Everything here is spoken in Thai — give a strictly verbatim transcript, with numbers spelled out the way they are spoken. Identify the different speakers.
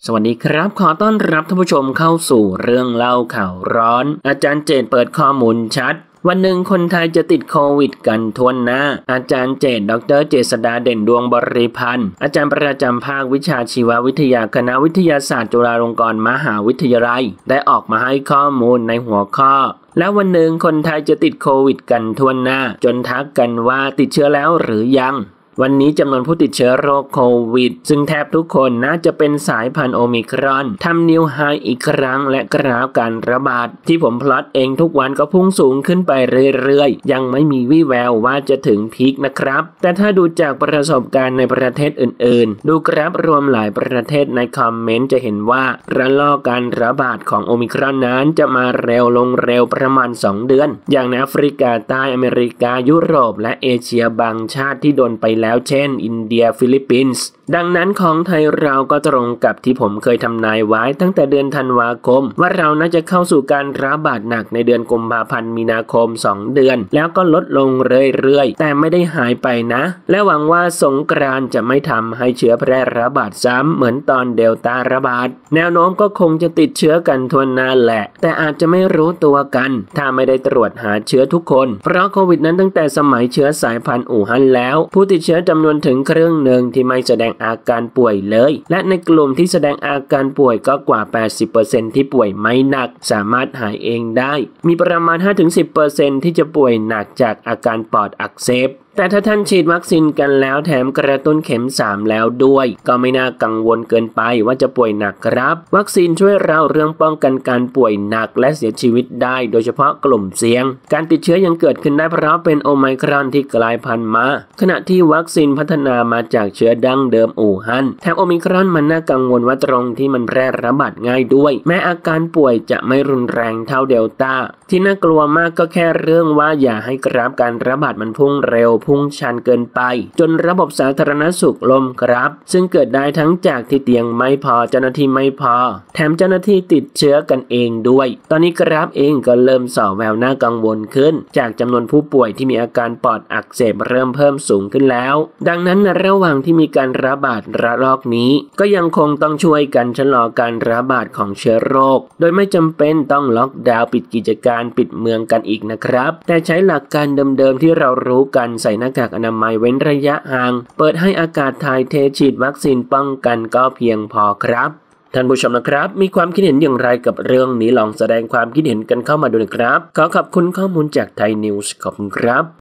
Speaker 1: วัสดีครับขอต้อนรับท่านผู้ชมเข้าสู่เรื่องเล่าข่าวร้อนอาจารย์เจตเปิดข้อมูลชัดวันหนึ่งคนไทยจะติดโควิดกันทั่วหน้าอาจารย์เจตดรเจษฎาเด่นดวงบริพันธ์อาจารย์ประจำภาควิชาชีววิทยาคณะวิทยาศาสตร์จุฬาลงกรณ์มหาวิทยาลัยได้ออกมาให้ข้อมูลในหัวข้อแล้ววันหนึ่งคนไทยจะติดโควิดกันทั่วหน้าจนทักกันว่าติดเชื้อแล้วหรือยังวันนี้จำนวนผู้ติดเชื้อโรคโควิดซึ่งแทบทุกคนน่าจะเป็นสายพันธุ์โอมิครอนทำนิวไฮอีกครั้งและกราฟการระบาดที่ผมพลอตเองทุกวันก็พุ่งสูงขึ้นไปเรื่อยๆยังไม่มีวี่แววว่าจะถึงพีคนะครับแต่ถ้าดูจากประสบการณ์ในประเทศอื่นๆดูกราฟรวมหลายประเทศในคอมเมนต์จะเห็นว่าระลอกการระบาดของโอมิครอนนั้นจะมาเร็วลงเร็วประมาณสองเดือนอย่างในแอฟริกาใต้อเมริกายุโรปและเอเชียบางชาติที่โดนไปแล้วแล้วเช่นอินเดียฟิลิปปินส์ดังนั้นของไทยเราก็ตรงกับที่ผมเคยทำนายไว้ตั้งแต่เดือนธันวาคมว่าเราน่าจะเข้าสู่การระบาดหนักในเดือนกุมภาพันธ์มีนาคมสองเดือนแล้วก็ลดลงเรื่อยๆแต่ไม่ได้หายไปนะและหวังว่าสงกรานต์จะไม่ทำให้เชื้อแพร่ระบาดซ้ำเหมือนตอนเดลต้าระบาดแนวโน้มก็คงจะติดเชื้อกันทั่วหน้าแหละแต่อาจจะไม่รู้ตัวกันถ้าไม่ได้ตรวจหาเชื้อทุกคนเพราะโควิดนั้นตั้งแต่สมัยเชื้อสายพันธุ์อู่ฮั่นแล้วผู้ติดเชื้อจำนวนถึงครึ่งหนึ่งที่ไม่แสดงอาการป่วยเลยและในกลุ่มที่แสดงอาการป่วยก็กว่า แปดสิบเปอร์เซ็นต์ ที่ป่วยไม่หนักสามารถหายเองได้มีประมาณ ห้าถึงสิบเปอร์เซ็นต์ ที่จะป่วยหนักจากอาการปอดอักเสบแต่ถ้าท่านฉีดวัคซีนกันแล้วแถมกระตุ้นเข็มสามแล้วด้วยก็ไม่น่ากังวลเกินไปว่าจะป่วยหนักครับวัคซีนช่วยเราเรื่องป้องกันการป่วยหนักและเสียชีวิตได้โดยเฉพาะกลุ่มเสี่ยงการติดเชื้อยังเกิดขึ้นได้เพราะเป็นโอไมครอนที่กลายพันธุ์มาขณะที่วัคซีนพัฒนามาจากเชื้อดั้งเดิมอู่ฮั่นแถมโอไมครอนมันน่ากังวลว่าตรงที่มันแพร่ระบาดง่ายด้วยแม้อาการป่วยจะไม่รุนแรงเท่าเดลต้าที่น่ากลัวมากก็แค่เรื่องว่าอย่าให้กราฟการระบาดมันพุ่งเร็วพุ่งชันเกินไปจนระบบสาธารณสุขล่มครับซึ่งเกิดได้ทั้งจากที่เตียงไม่พอเจ้าหน้าที่ไม่พอแถมเจ้าหน้าที่ติดเชื้อกันเองด้วยตอนนี้กราฟเองก็เริ่มส่อแววน่ากังวลขึ้นจากจำนวนผู้ป่วยที่มีอาการปอดอักเสบเริ่มเพิ่มสูงขึ้นแล้วดังนั้นระหว่างที่มีการระบาดระลอกนี้ก็ยังคงต้องช่วยกันชะลอการระบาดของเชื้อโรคโดยไม่จำเป็นต้องล็อกดาวน์ปิดกิจการปิดเมืองกันอีกนะครับแต่ใช้หลักการเดิมๆที่เรารู้กันใส่หน้ากากอนามัยเว้นระยะห่างเปิดให้อากาศถ่ายเทฉีดวัคซีนป้องกันก็เพียงพอครับท่านผู้ชมนะครับมีความคิดเห็นอย่างไรกับเรื่องนี้ลองแสดงความคิดเห็นกันเข้ามาดูนะครับขอขอบคุณข้อมูลจากไทยนิวส์ขอบคุณครับ